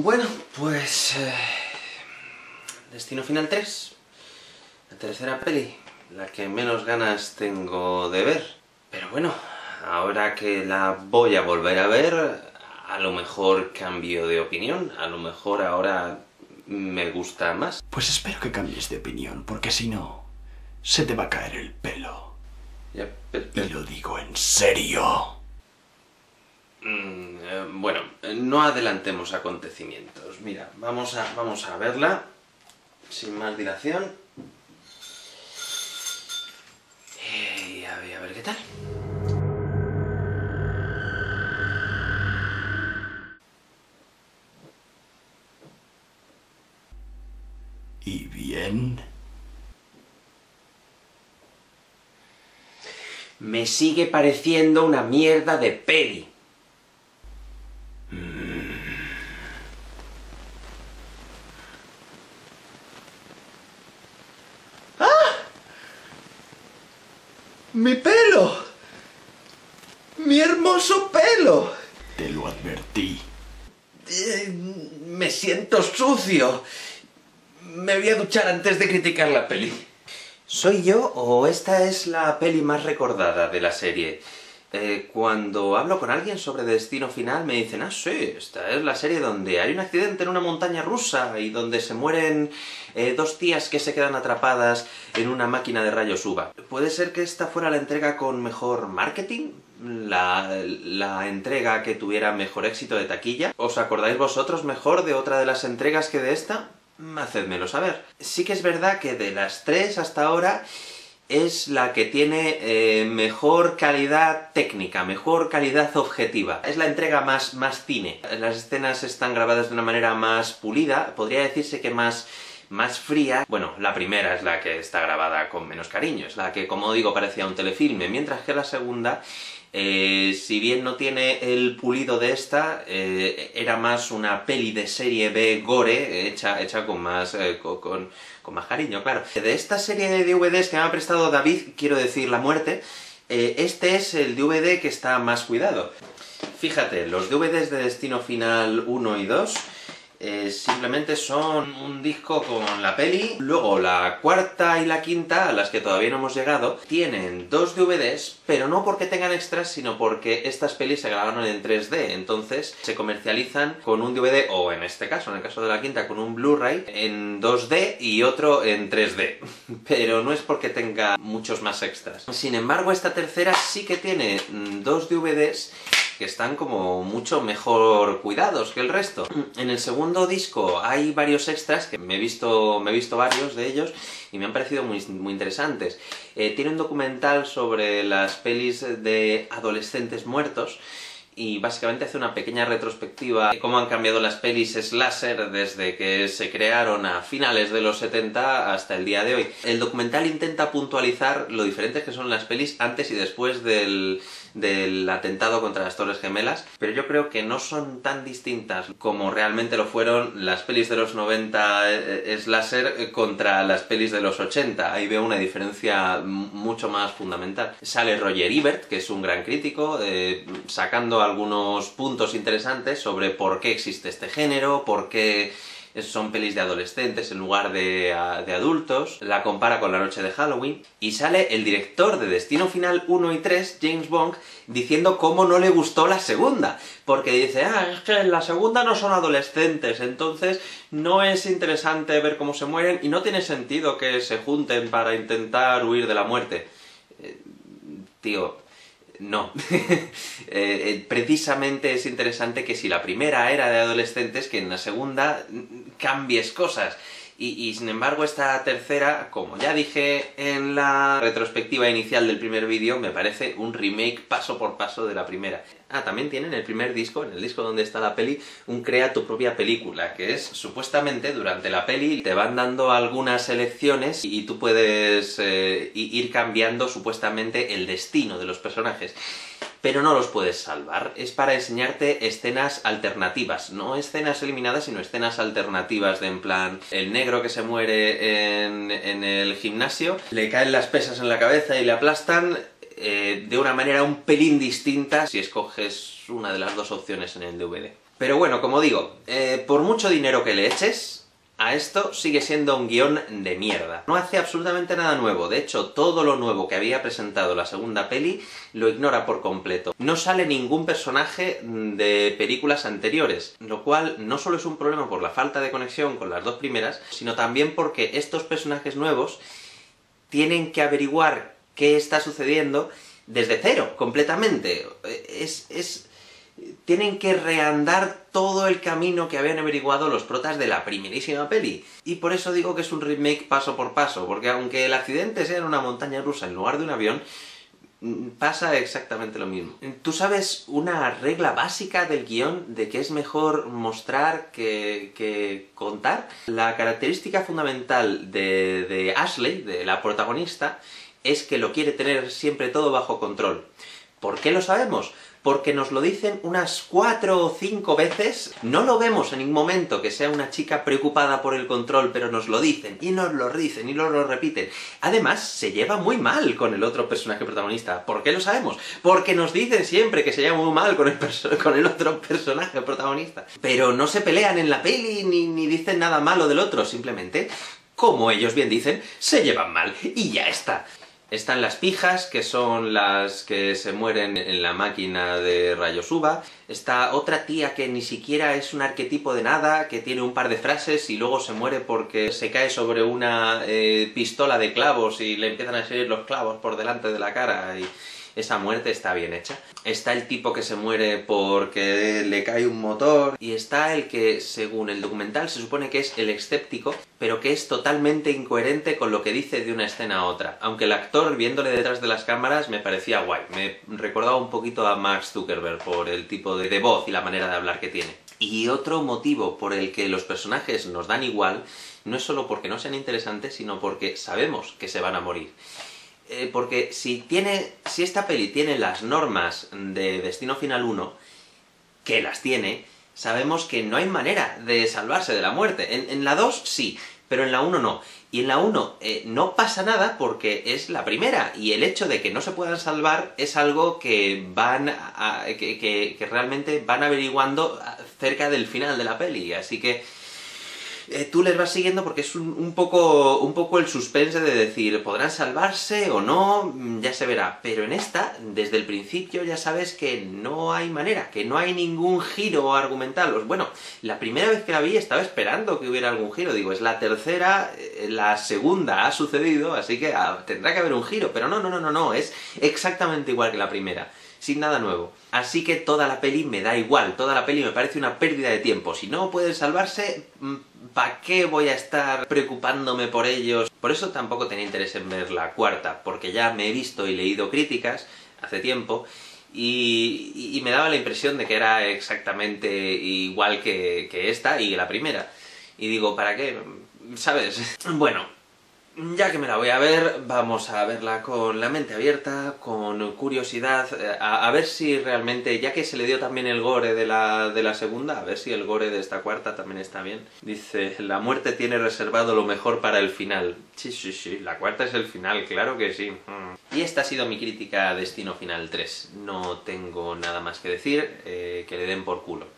Bueno, pues... Destino Final 3. La tercera peli. La que menos ganas tengo de ver. Pero bueno, ahora que la voy a volver a ver, a lo mejor cambio de opinión. A lo mejor ahora me gusta más. Pues espero que cambies de opinión, porque si no, se te va a caer el pelo. Ya, Y lo digo en serio. Bueno, no adelantemos acontecimientos. Mira, vamos a verla sin más dilación. Y a ver qué tal. ¿Y bien? Me sigue pareciendo una mierda de peli. ¡Mi pelo! ¡Mi hermoso pelo! Te lo advertí. Me siento sucio. Me voy a duchar antes de criticar la peli. ¿Soy yo o esta es la peli más recordada de la serie? Cuando hablo con alguien sobre Destino Final me dicen ah, sí, esta es la serie donde hay un accidente en una montaña rusa y donde se mueren dos tías que se quedan atrapadas en una máquina de rayos UVA. ¿Puede ser que esta fuera la entrega con mejor marketing? ¿La entrega que tuviera mejor éxito de taquilla? ¿Os acordáis vosotros mejor de otra de las entregas que de esta? Hacedmelo saber. Sí que es verdad que de las tres hasta ahora es la que tiene mejor calidad técnica, mejor calidad objetiva. Es la entrega más cine. Las escenas están grabadas de una manera más pulida, podría decirse que más fría. Bueno, la primera es la que está grabada con menos cariño, es la que, como digo, parecía un telefilme, mientras que la segunda, si bien no tiene el pulido de esta, era más una peli de serie B gore, hecha con más cariño, claro. De esta serie de DVDs que me ha prestado David, quiero decir La Muerte, este es el DVD que está más cuidado. Fíjate, los DVDs de Destino Final 1 y 2 simplemente son un disco con la peli. Luego la cuarta y la quinta, a las que todavía no hemos llegado, tienen dos DVDs, pero no porque tengan extras, sino porque estas pelis se grabaron en 3D, entonces se comercializan con un DVD, o en este caso, en el caso de la quinta, con un Blu-ray en 2D y otro en 3D. Pero no es porque tenga muchos más extras. Sin embargo, esta tercera sí que tiene dos DVDs que están como mucho mejor cuidados que el resto. En el segundo disco hay varios extras, que me he visto varios de ellos, y me han parecido muy interesantes. Tiene un documental sobre las pelis de adolescentes muertos, y básicamente hace una pequeña retrospectiva de cómo han cambiado las pelis slasher desde que se crearon a finales de los 70 hasta el día de hoy. El documental intenta puntualizar lo diferentes que son las pelis antes y después del atentado contra las Torres Gemelas, pero yo creo que no son tan distintas como realmente lo fueron las pelis de los 90 slasher contra las pelis de los 80. Ahí veo una diferencia mucho más fundamental. Sale Roger Ebert, que es un gran crítico, sacando algunos puntos interesantes sobre por qué existe este género, por qué son pelis de adolescentes en lugar de adultos, la compara con La Noche de Halloween, y sale el director de Destino Final 1 y 3, James Bond, diciendo cómo no le gustó la segunda, porque dice, es que en la segunda no son adolescentes, entonces no es interesante ver cómo se mueren, y no tiene sentido que se junten para intentar huir de la muerte. Tío... No. Precisamente es interesante que si la primera era de adolescentes, que en la segunda cambies cosas. Y sin embargo esta tercera, como ya dije en la retrospectiva inicial del primer vídeo, me parece un remake paso por paso de la primera. Ah, también tienen el primer disco, en el disco donde está la peli, un crea tu propia película, que es, supuestamente, durante la peli te van dando algunas elecciones y tú puedes ir cambiando, supuestamente, el destino de los personajes. Pero no los puedes salvar. Es para enseñarte escenas alternativas. No escenas eliminadas, sino escenas alternativas de en plan... El negro que se muere en el gimnasio, le caen las pesas en la cabeza y le aplastan de una manera un pelín distinta si escoges una de las dos opciones en el DVD. Pero bueno, como digo, por mucho dinero que le eches, a esto sigue siendo un guión de mierda. No hace absolutamente nada nuevo. De hecho, todo lo nuevo que había presentado la segunda peli lo ignora por completo. No sale ningún personaje de películas anteriores, lo cual no solo es un problema por la falta de conexión con las dos primeras, sino también porque estos personajes nuevos tienen que averiguar qué está sucediendo desde cero, completamente. Tienen que reandar todo el camino que habían averiguado los protas de la primerísima peli. Y por eso digo que es un remake paso por paso, porque aunque el accidente sea en una montaña rusa en lugar de un avión, pasa exactamente lo mismo. ¿Tú sabes una regla básica del guión de que es mejor mostrar que contar? La característica fundamental de Ashley, de la protagonista, es que lo quiere tener siempre todo bajo control. ¿Por qué lo sabemos? Porque nos lo dicen unas 4 o 5 veces. No lo vemos en ningún momento que sea una chica preocupada por el control, pero nos lo dicen, y nos lo dicen, y nos lo repiten. Además, se lleva muy mal con el otro personaje protagonista. ¿Por qué lo sabemos? Porque nos dicen siempre que se lleva muy mal con el otro personaje protagonista. Pero no se pelean en la peli, ni dicen nada malo del otro, simplemente, como ellos bien dicen, se llevan mal, y ya está. Están las pijas, que son las que se mueren en la máquina de rayos UVA. Está otra tía que ni siquiera es un arquetipo de nada, que tiene un par de frases y luego se muere porque se cae sobre una pistola de clavos y le empiezan a salir los clavos por delante de la cara y esa muerte está bien hecha. Está el tipo que se muere porque le cae un motor. Y está el que, según el documental, se supone que es el escéptico, pero que es totalmente incoherente con lo que dice de una escena a otra. Aunque el actor, viéndole detrás de las cámaras, me parecía guay. Me recordaba un poquito a Mark Zuckerberg por el tipo de voz y la manera de hablar que tiene. Y otro motivo por el que los personajes nos dan igual, no es solo porque no sean interesantes, sino porque sabemos que se van a morir. Porque si esta peli tiene las normas de Destino Final 1, que las tiene, sabemos que no hay manera de salvarse de la muerte. En la 2 sí, pero en la 1 no. Y en la 1 no pasa nada porque es la primera, y el hecho de que no se puedan salvar es algo que que realmente van averiguando cerca del final de la peli, así que tú les vas siguiendo porque es un poco el suspense de decir, ¿podrán salvarse o no? Ya se verá. Pero en esta, desde el principio ya sabes que no hay manera, que no hay ningún giro argumental. Bueno, la primera vez que la vi estaba esperando que hubiera algún giro. Digo, es la tercera, la segunda ha sucedido, así que tendrá que haber un giro. Pero no, es exactamente igual que la primera, sin nada nuevo. Así que toda la peli me da igual, toda la peli me parece una pérdida de tiempo. Si no pueden salvarse, ¿para qué voy a estar preocupándome por ellos? Por eso tampoco tenía interés en ver la cuarta, porque ya me he visto y leído críticas hace tiempo, y me daba la impresión de que era exactamente igual que esta y la primera. Y digo, ¿para qué? ¿Sabes? Bueno, ya que me la voy a ver, vamos a verla con la mente abierta, con curiosidad, a ver si realmente, ya que se le dio también el gore de la segunda, a ver si el gore de esta cuarta también está bien. Dice, la muerte tiene reservado lo mejor para el final. Sí, la cuarta es el final, claro que sí. Y esta ha sido mi crítica a Destino Final 3. No tengo nada más que decir, que le den por culo.